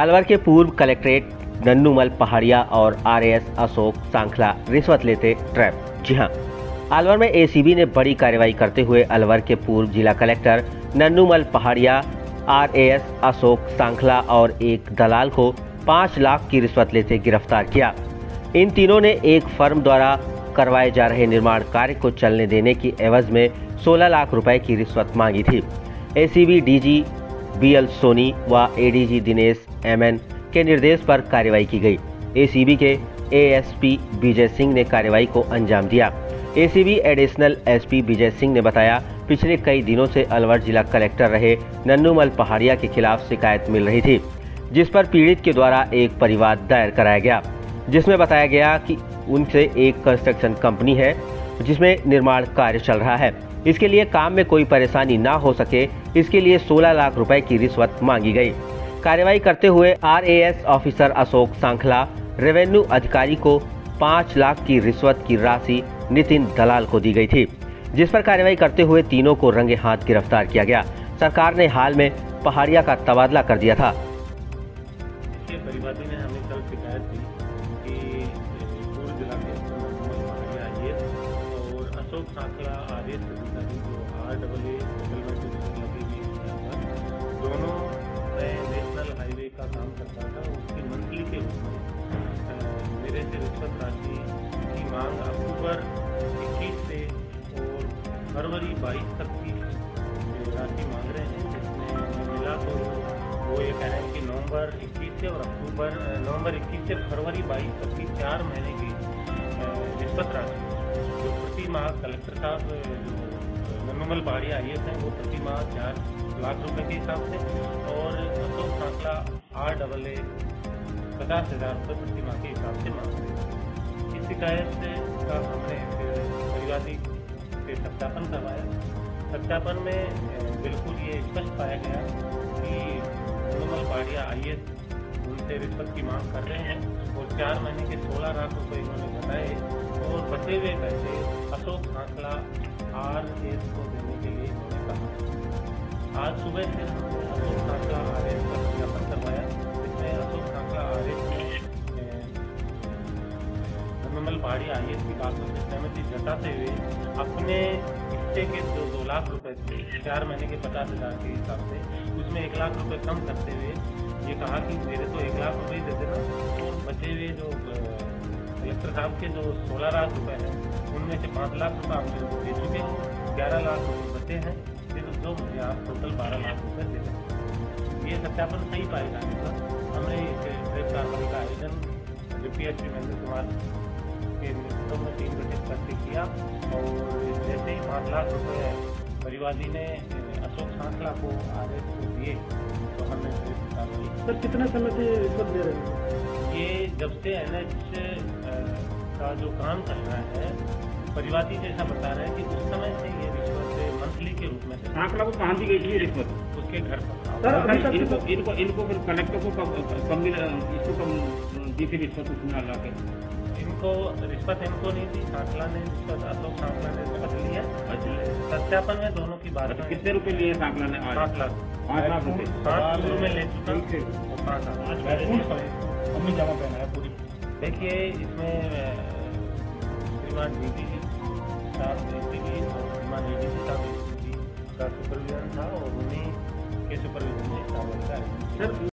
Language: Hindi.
अलवर के पूर्व कलेक्ट्रेट नन्नूमल पहाड़िया और आरएएस अशोक सांखला रिश्वत लेते ट्रैप। जी हां, अलवर में एसीबी ने बड़ी कार्रवाई करते हुए अलवर के पूर्व जिला कलेक्टर नन्नूमल पहाड़िया, आरएएस अशोक सांखला और एक दलाल को 5 लाख की रिश्वत लेते गिरफ्तार किया। इन तीनों ने एक फर्म द्वारा करवाए जा रहे निर्माण कार्य को चलने देने की एवज में 16 लाख रुपए की रिश्वत मांगी थी। एसीबी डीजी बीएल सोनी व एडीजी दिनेश एमएन के निर्देश पर कार्रवाई की गई। एसीबी के एएसपी विजय सिंह ने कार्रवाई को अंजाम दिया। ACB additional SP Vijay Singh ने बताया, पिछले कई दिनों से अलवर जिला कलेक्टर रहे नन्नूमल पहाड़िया के खिलाफ शिकायत मिल रही थी, जिस पर पीड़ित के द्वारा एक परिवाद दायर कराया गया, जिसमें बताया गया कि उनसे एक कंस्ट्रक्शन कंपनी है जिसमें निर्माण कार्य चल रहा है। इसके लिए काम में कोई परेशानी ना हो सके, इसके लिए 16 लाख रुपए की रिश्वत मांगी गई। कार्रवाई करते हुए RAS officer Ashok Sankhla, revenue अधिकारी को 5 लाख की रिश्वत की राशि नितिन दलाल को दी गई थी, जिस पर कार्रवाई करते हुए तीनों को रंगे हाथ गिरफ्तार किया गया। सरकार ने हाल में पहाड़िया का तबादला कर दिया था। परिवादी ने हमें कल शिकायत दी कि पूर्व जिला के पहाड़िया आईएएस और अशोक सांखला आरएएस अधिकारी जो RAA सेटलमेंट लगी हुई है यहाँ पर, दोनों नेशनल हाईवे का काम करता था। उसकी मंथली के रूप में मेरे से रिश्वत राशि की मांग अक्टूबर 21 से और फरवरी 22 तक की राशि मांग रहे हैं, जिसमें मिला तो वो ये कह रहे हैं कि नवंबर 21 से और नवंबर 21 से फरवरी 22 तक की 4 महीने की रिश्वत राशि जो प्रति माह कलेक्टर साहब जो नन्नूमल पहाड़िया आईएएस हैं वो प्रति माह 4 लाख रुपए के हिसाब से और अशोक सांखला RAA 50,000 रुपये प्रति माह के हिसाब से मांग रहे हैं। इस शिकायत का हमने फिर परिवादी से सत्यापन करवाया। सत्यापन में बिल्कुल ये स्पष्ट पाया गया कि नन्नूमल पहाड़िया आईएएस उनसे रिश्वत की मांग कर रहे हैं और 4 महीने के 16 लाख रुपए इन्होंने बताए और बचे हुए पैसे अशोक सांखला आरएएस को देने के लिए इन्होंने कहा। आज सुबह से हमने अशोक सांखला आरएएस का सत्यापन करवाया, जिसमें अशोक सांखला आरएएस ने नन्नूमल पहाड़िया आईएएस की बातों से सहमति जताते हुए अपने हिस्से के जो 2 लाख रुपए थे 4 महीने के 50,000 के हिसाब से उसमें 1 लाख रुपए कम करते हुए ये कहा कि मेरे तो 1 लाख रुपए दे देना और बचे हुए जो कलेक्टर साहब के जो 16 लाख रुपए हैं उनमें से 5 लाख रुपए आप मेरे को दे चुके हो, 11 लाख रुपए बचे हैं, फिर जो मुझे आप टोटल 12 लाख रुपए दे दें। ये सत्यापन सही पाए जाने पर हमने इस ट्रैप कार्रवाई का आयोजन डिप्टी एसपी महेंद्र कुमार के नेतृत्व में टीम गठित करके किया और जैसे ही 5 लाख रुपए परिवादी ने अशोक सांखला को आरएएस को दिए तो हमने कार्रवाई। सर कितने समय से रिश्वत दे रहे हैं? ये जब से NH का जो काम चल रहा है, परिवादी जैसा बता रहे हैं कि उस समय से ये रिश्वत मंथली के रूप में सांखला को कहाँ दी गई थी रिश्वत? उसके घर पर। सर इनको फिर कलेक्टर को कम दी थी रिश्वत उसमें लगा के? इनको रिश्वत इनको नहीं दी, सांखला ने रिश्वत अशोक सांखला ने रिश्वत लिया। सत्यापन में दोनों की बात। कितने रुपए लिए सांखला ने? 5 लाख। 5 लाख रुपए 5 में ले चुका और 5 लाख हमने जमा पहना है पूरी। देखिए इसमें श्रीमान डीजी साहब एसीबी और श्रीमान एडीजी साहब एसीबी का सुपरविजन था और उन्हीं के सुपरविजन में कार्रवाई का